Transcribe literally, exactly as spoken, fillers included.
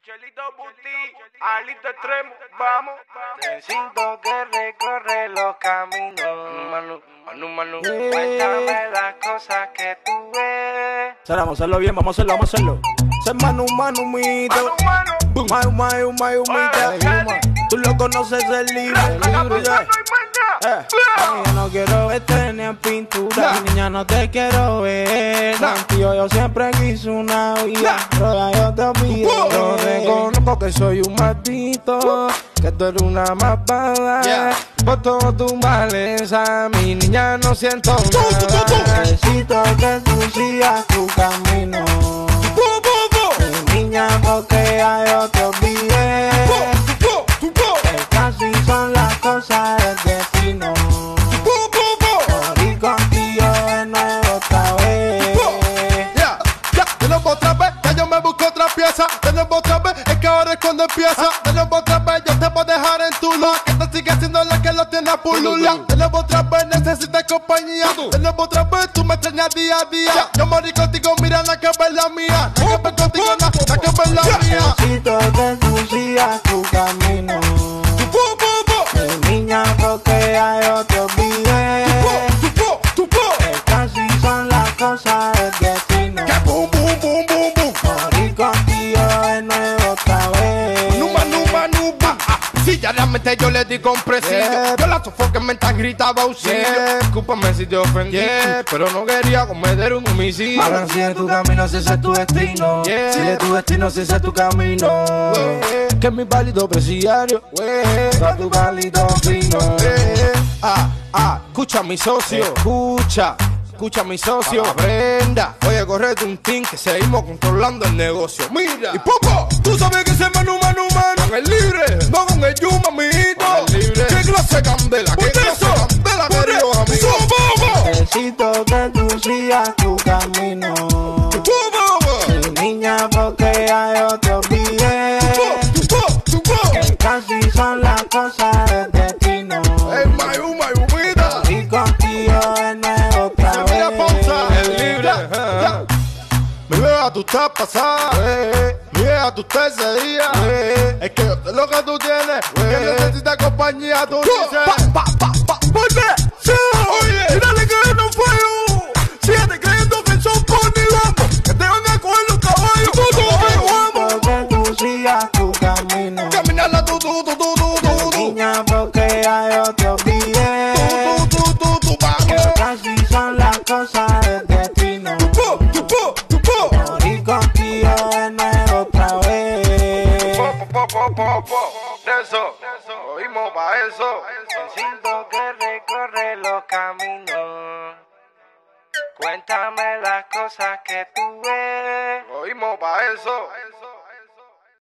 Chelito Buti, Alito Extremo, vamos. Necesito que recorre los caminos. Manu, manu, manu, manu. Cuéntame las cosas que tú ves. Vamos a hacerlo bien, vamos a hacerlo, vamos a hacerlo. Ser manu, manu, mito. Mayu, mayu, mayu, mito. Tú lo conoces, el libre. Eh, ay, yo no quiero verte ni en pintura, mi niña, no te quiero ver. Contigo yo siempre quise una vida, pero ya yo te olvidé. Yo reconozco que soy un maldito, que tú eres una malvada. Por todo tu maleza, mi niña, no siento nada. Necesito que tú sigas tu camino, mi niña, porque ya yo te olvidé. Que casi son las cosas del destino. Morir contigo de nuevo otra vez. Ya, ya, de nuevo otra vez, ya yo me busco otra pieza. De nuevo otra vez, es que ahora es cuando empieza. De nuevo otra vez, yo te voy a dejar en tu luz. Que te sigue siendo la que lo tiene a pulula. De nuevo otra vez, necesitas compañía. De nuevo otra vez, tú me extrañas día a día. Yo morí contigo, mira la que es la mía. La que es contigo, la, la que es la mía. Necesito que tú sigas tu camino, mi niña, porque ya yo te olvidé. Que casi son las cosas del destino. Que boom, boom, boom, boom, boom. Morir contigo de nuevo otra vez. Numa, numa, numa. Si ya realmente yo le di compresión, Yeah. yo la sofoqué mientras gritaba auxilio. Yeah. Discúlpame si te ofendí, Yeah. pero no quería cometer un homicidio. Ahora sigue tu camino, si ese es tu destino. Yeah. Sigue tu destino, si ese es tu camino. Yeah. Que es mi válido presidiario, Yeah. a tu válido fino. Eh, ah, ah, escucha mi socio, escucha, escucha mi socio, aprenda. Oye, correte un team que seguimos controlando el negocio. Mira, y poco, tú sabes que ese manu, manu, manu, con el libre, no con el yuma, amiguito. ¿Qué clase de candela? ¿Qué clase de candela, queridos amigos? Necesito que tú sigas tu camino, mi niña, porque ya yo te olvidé. Que casi son las cosas del destino. Ey, mayu, mayu, mira. Y contigo de nuevo otra Se mira pausa, vez. el libre. Ya, ya. Mi vieja, tú estás pasada. Mi vieja, tú estás ese día. Es que yo sé lo que tú tienes. Que necesitas compañía, tú dices. Pa, pa, pa, pa. Vuelve. Sí. Oye, mírale que no fue. Síguete creyendo que son con mi lomo. Que te van a coger los caballos. Tú, tú, Necesito que tú sigas tu camino, caminarla tú, tú, tú, tú, tú, tú, tú. niña, porque ya yo te olvidé. Tú, tú, tú, tú, Que vamos. casi son las cosas del destino. Tú, tú, tú, tú, tú. Morir contigo de nuevo otra vez. Po, po, po, po. De eso, oímos pa' eso. Necesito que recorre los caminos. Cuéntame las cosas que tú ves. Oímos pa' eso.